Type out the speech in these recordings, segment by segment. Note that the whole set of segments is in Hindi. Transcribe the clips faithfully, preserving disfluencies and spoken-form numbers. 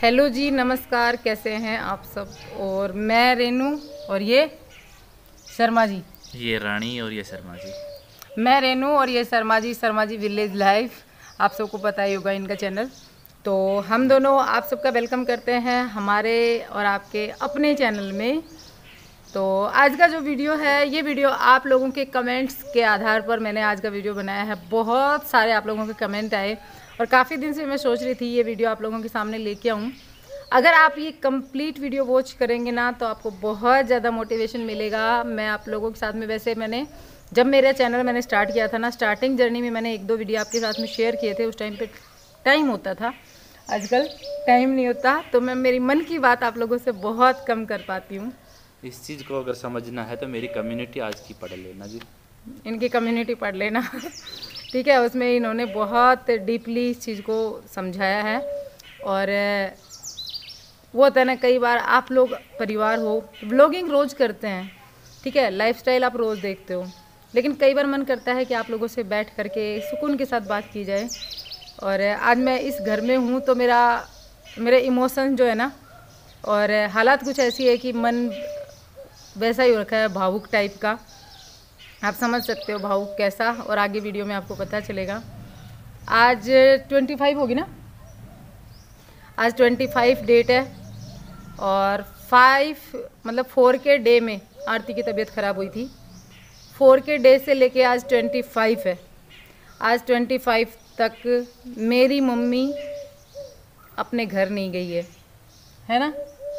हेलो जी, नमस्कार। कैसे हैं आप सब। और मैं रेनू और ये शर्मा जी। ये रानी और ये शर्मा जी। मैं रेनू और ये शर्मा जी। शर्मा जी विलेज लाइफ, आप सबको पता ही होगा इनका चैनल। तो हम दोनों आप सबका वेलकम करते हैं हमारे और आपके अपने चैनल में। तो आज का जो वीडियो है, ये वीडियो आप लोगों के कमेंट्स के आधार पर मैंने आज का वीडियो बनाया है। बहुत सारे आप लोगों के कमेंट आए और काफ़ी दिन से मैं सोच रही थी ये वीडियो आप लोगों के सामने लेके आऊँ। अगर आप ये कंप्लीट वीडियो वॉच करेंगे ना तो आपको बहुत ज़्यादा मोटिवेशन मिलेगा। मैं आप लोगों के साथ में, वैसे मैंने जब मेरा चैनल मैंने स्टार्ट किया था ना, स्टार्टिंग जर्नी में मैंने एक दो वीडियो आपके साथ में शेयर किए थे। उस टाइम पे टाइम होता था, आजकल टाइम नहीं होता, तो मैं मेरी मन की बात आप लोगों से बहुत कम कर पाती हूँ। इस चीज़ को अगर समझना है तो मेरी कम्युनिटी आज की पढ़ लेना जी। इनकी कम्युनिटी पढ़ लेना ठीक है। उसमें इन्होंने बहुत डीपली इस चीज़ को समझाया है। और वो होता है ना, कई बार आप लोग परिवार हो, व्लॉगिंग रोज़ करते हैं, ठीक है, लाइफस्टाइल आप रोज़ देखते हो, लेकिन कई बार मन करता है कि आप लोगों से बैठ करके सुकून के साथ बात की जाए। और आज मैं इस घर में हूँ तो मेरा मेरे इमोशन जो है ना, और हालात कुछ ऐसी है कि मन वैसा ही हो रखा है, भावुक टाइप का। आप समझ सकते हो भावुक कैसा, और आगे वीडियो में आपको पता चलेगा। आज ट्वेंटी फाइव होगी ना, आज ट्वेंटी फाइव डेट है। और फाइव मतलब फोर के डे में आरती की तबीयत ख़राब हुई थी। फोर के डे से लेके आज ट्वेंटी फाइव है। आज ट्वेंटी फाइव तक मेरी मम्मी अपने घर नहीं गई है, है ना।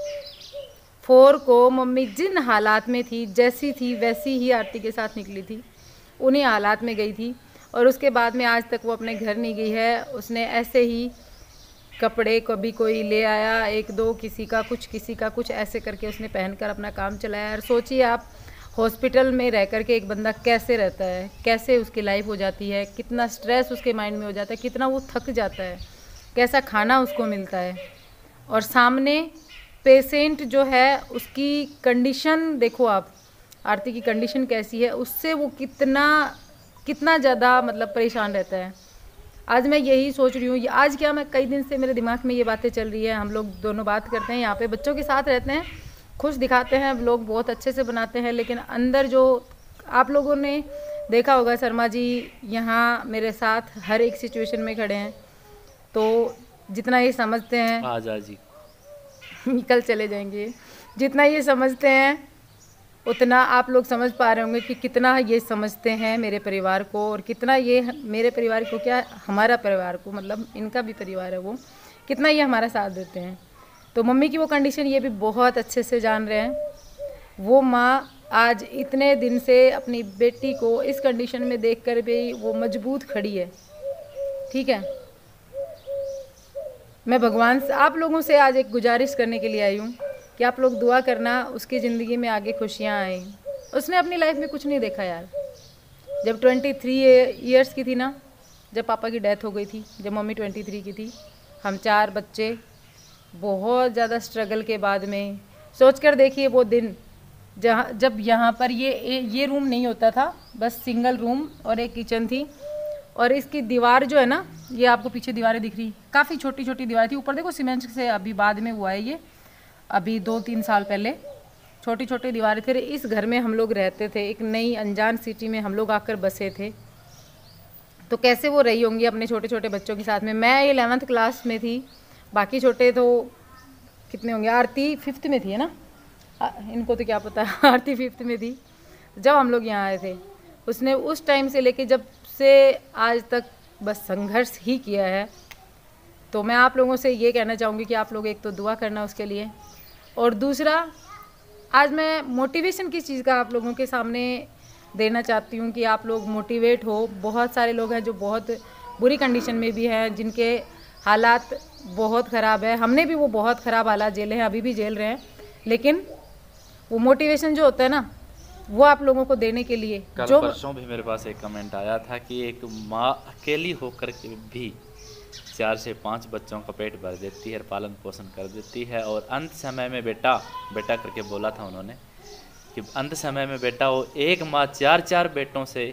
फोर को मम्मी जिन हालात में थी, जैसी थी वैसी ही आरती के साथ निकली थी, उन्हीं हालात में गई थी। और उसके बाद में आज तक वो अपने घर नहीं गई है। उसने ऐसे ही कपड़े कभी कोई ले आया, एक दो, किसी का कुछ किसी का कुछ, ऐसे करके उसने पहनकर अपना काम चलाया। और सोचिए आप, हॉस्पिटल में रह करके एक बंदा कैसे रहता है, कैसे उसकी लाइफ हो जाती है, कितना स्ट्रेस उसके माइंड में हो जाता है, कितना वो थक जाता है, कैसा खाना उसको मिलता है। और सामने पेशेंट जो है, उसकी कंडीशन देखो आप, आरती की कंडीशन कैसी है, उससे वो कितना कितना ज़्यादा मतलब परेशान रहता है। आज मैं यही सोच रही हूँ, आज क्या, मैं कई दिन से मेरे दिमाग में ये बातें चल रही है। हम लोग दोनों बात करते हैं, यहाँ पे बच्चों के साथ रहते हैं, खुश दिखाते हैं, लोग बहुत अच्छे से बनाते हैं, लेकिन अंदर जो आप लोगों ने देखा होगा, शर्मा जी यहाँ मेरे साथ हर एक सिचुएशन में खड़े हैं। तो जितना ये समझते हैं, आ जा जी कल चले जाएंगे, जितना ये समझते हैं उतना आप लोग समझ पा रहे होंगे कि कितना ये समझते हैं मेरे परिवार को, और कितना ये मेरे परिवार को, क्या हमारा परिवार को, मतलब इनका भी परिवार है वो, कितना ये हमारा साथ देते हैं। तो मम्मी की वो कंडीशन ये भी बहुत अच्छे से जान रहे हैं। वो माँ आज इतने दिन से अपनी बेटी को इस कंडीशन में देखकर भी वो मजबूत खड़ी है, ठीक है। मैं भगवान से, आप लोगों से आज एक गुजारिश करने के लिए आई हूँ कि आप लोग दुआ करना, उसकी ज़िंदगी में आगे खुशियाँ आए। उसने अपनी लाइफ में कुछ नहीं देखा यार। जब ट्वेंटी थ्री ईयर्स की थी ना, जब पापा की डेथ हो गई थी, जब मम्मी ट्वेंटी थ्री की थी, हम चार बच्चे, बहुत ज़्यादा स्ट्रगल के बाद में, सोच कर देखिए वो दिन जहाँ जब यहाँ पर ये ये रूम नहीं होता था, बस सिंगल रूम और एक किचन थी। और इसकी दीवार जो है ना, ये आपको पीछे दीवारें दिख रही, काफ़ी छोटी छोटी दीवार थी। ऊपर देखो सीमेंट से अभी बाद में हुआ है ये, अभी दो तीन साल पहले छोटी छोटी दीवारें थे। इस घर में हम लोग रहते थे, एक नई अनजान सिटी में हम लोग आकर बसे थे। तो कैसे वो रही होंगी अपने छोटे छोटे बच्चों के साथ में। मैं इलेवेंथ क्लास में थी, बाकी छोटे तो कितने होंगे, आरती फिफ्थ में थी, है ना, इनको तो क्या पता आरती फिफ्थ में थी जब हम लोग यहाँ आए थे। उसने उस टाइम से लेके जब से आज तक बस संघर्ष ही किया है। तो मैं आप लोगों से ये कहना चाहूँगी कि आप लोग एक तो दुआ करना उसके लिए, और दूसरा आज मैं मोटिवेशन किस चीज़ का आप लोगों के सामने देना चाहती हूँ कि आप लोग मोटिवेट हो। बहुत सारे लोग हैं जो बहुत बुरी कंडीशन में भी हैं, जिनके हालात बहुत ख़राब है। हमने भी वो बहुत ख़राब हालात झेले हैं, अभी भी झेल रहे हैं, लेकिन वो मोटिवेशन जो होता है ना, वो आप लोगों को देने के लिए। कल जो परसों भी मेरे पास एक कमेंट आया था कि एक माँ अकेली होकर के भी चार से पाँच बच्चों का पेट भर देती है, पालन पोषण कर देती है, और अंत समय में बेटा बेटा करके बोला था उन्होंने कि अंत समय में बेटा वो एक माँ चार चार बेटों से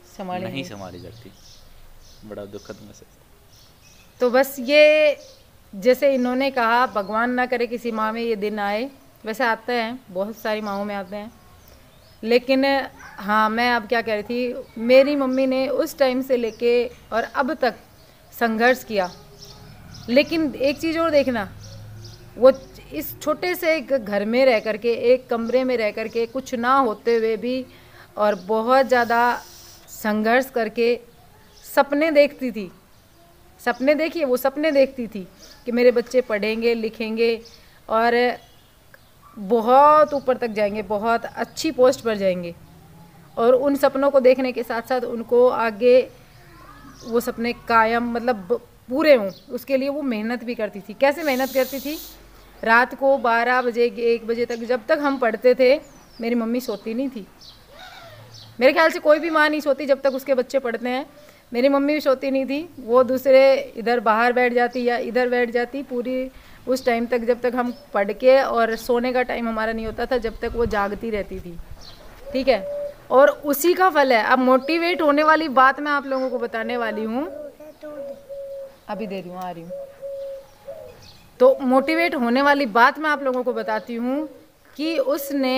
नहीं संभाली जाती। बड़ा दुखद मैसेज। तो बस ये जैसे इन्होंने कहा, भगवान ना करे किसी माँ में ये दिन आए, वैसे आते हैं, बहुत सारी माँओं में आते हैं, लेकिन हाँ मैं अब क्या कह रही थी, मेरी मम्मी ने उस टाइम से लेके और अब तक संघर्ष किया। लेकिन एक चीज़ और देखना, वो इस छोटे से एक घर में रह करके, एक कमरे में रह करके, कुछ ना होते हुए भी और बहुत ज़्यादा संघर्ष करके सपने देखती थी। सपने देखिए, वो सपने देखती थी कि मेरे बच्चे पढ़ेंगे लिखेंगे और बहुत ऊपर तक जाएंगे, बहुत अच्छी पोस्ट पर जाएंगे। और उन सपनों को देखने के साथ साथ उनको आगे वो सपने कायम मतलब पूरे हों, उसके लिए वो मेहनत भी करती थी। कैसे मेहनत करती थी? रात को बारह बजे एक बजे तक, जब तक हम पढ़ते थे, मेरी मम्मी सोती नहीं थी। मेरे ख्याल से कोई भी माँ नहीं सोती जब तक उसके बच्चे पढ़ते हैं। मेरी मम्मी भी सोती नहीं थी, वो दूसरे इधर बाहर बैठ जाती या इधर बैठ जाती पूरी उस टाइम तक, जब तक हम पढ़ के और सोने का टाइम हमारा नहीं होता था, जब तक वो जागती रहती थी। ठीक है, और उसी का फल है। अब मोटिवेट होने वाली बात मैं आप लोगों को बताने वाली हूँ, अभी दे रही हूँ, आ रही हूँ। तो मोटिवेट होने वाली बात मैं आप लोगों को बताती हूँ कि उसने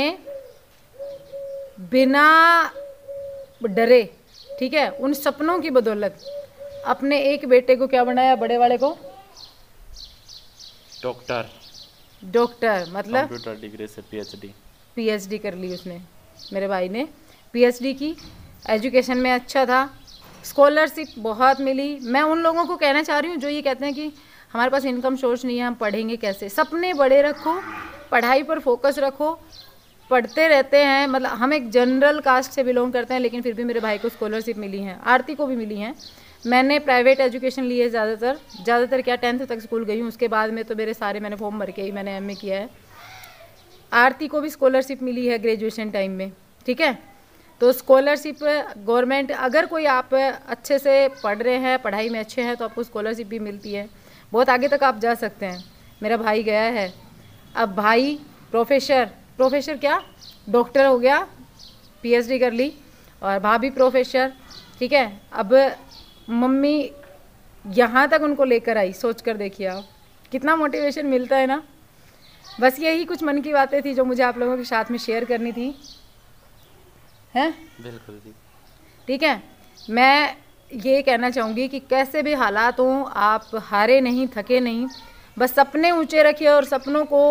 बिना डरे, ठीक है, उन सपनों की बदौलत अपने एक बेटे को क्या बनाया, बड़े वाले को डॉक्टर। डॉक्टर मतलब कंप्यूटर डिग्री से पीएचडी पीएचडी कर ली उसने। मेरे भाई ने पीएचडी की, एजुकेशन में अच्छा था, स्कॉलरशिप बहुत मिली। मैं उन लोगों को कहना चाह रही हूँ जो ये कहते हैं कि हमारे पास इनकम सोर्स नहीं है, हम पढ़ेंगे कैसे। सपने बड़े रखो, पढ़ाई पर फोकस रखो, पढ़ते रहते हैं। मतलब हम एक जनरल कास्ट से बिलोंग करते हैं, लेकिन फिर भी मेरे भाई को स्कॉलरशिप मिली हैं, आरती को भी मिली हैं। मैंने प्राइवेट एजुकेशन ली है ज़्यादातर, ज़्यादातर क्या टेंथ तक स्कूल गई हूँ, उसके बाद में तो मेरे सारे मैंने फॉर्म भर के ही मैंने एमए किया है। आरती को भी स्कॉलरशिप मिली है ग्रेजुएशन टाइम में, ठीक है। तो स्कॉलरशिप गवर्नमेंट, अगर कोई आप अच्छे से पढ़ रहे हैं, पढ़ाई में अच्छे हैं, तो आपको स्कॉलरशिप भी मिलती है, बहुत आगे तक आप जा सकते हैं। मेरा भाई गया है, अब भाई प्रोफेसर, प्रोफेसर क्या, डॉक्टर हो गया, पीएचडी कर ली, और भाभी प्रोफेसर, ठीक है। अब मम्मी यहाँ तक उनको लेकर आई, सोच कर देखिए आप, कितना मोटिवेशन मिलता है ना। बस यही कुछ मन की बातें थी जो मुझे आप लोगों के साथ में शेयर करनी थी, हैं? बिल्कुल जी, ठीक है। मैं ये कहना चाहूँगी कि कैसे भी हालात हों, आप हारे नहीं, थके नहीं, बस सपने ऊंचे रखिए और सपनों को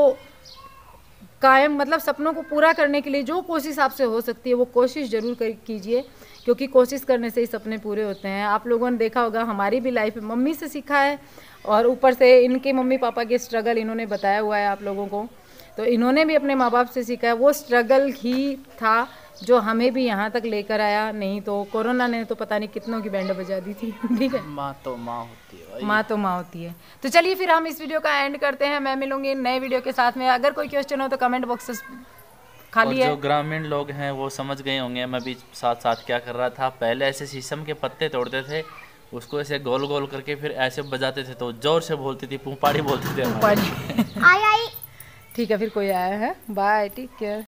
कायम, मतलब सपनों को पूरा करने के लिए जो कोशिश आपसे हो सकती है वो कोशिश ज़रूर कर कीजिए, क्योंकि कोशिश करने से ही सपने पूरे होते हैं। आप लोगों ने देखा होगा, हमारी भी लाइफ मम्मी से सीखा है, और ऊपर से इनके मम्मी पापा के स्ट्रगल इन्होंने बताया हुआ है आप लोगों को, तो इन्होंने भी अपने माँ बाप से सीखा है। वो स्ट्रगल ही था जो हमें भी यहाँ तक लेकर आया, नहीं तो कोरोना ने तो पता नहीं कितनों की बैंड बजा दी थी। ठीक है, माँ तो माँ होती है भाई, माँ तो माँ होती है। तो चलिए फिर हम इस वीडियो का एंड करते हैं, मैं मिलूंगी नए वीडियो के साथ में। अगर कोई क्वेश्चन हो तो कमेंट बॉक्स खाली है। जो ग्रामीण लोग हैं वो समझ गए होंगे, मैं भी साथ साथ क्या कर रहा था। पहले ऐसे शीशम के पत्ते तोड़ते थे, उसको ऐसे गोल गोल करके फिर ऐसे बजाते थे, तो जोर से बोलती थी, पुंपाड़ी बोलते थे। आई आई ठीक है, फिर कोई आया है, बाय, टेक केयर।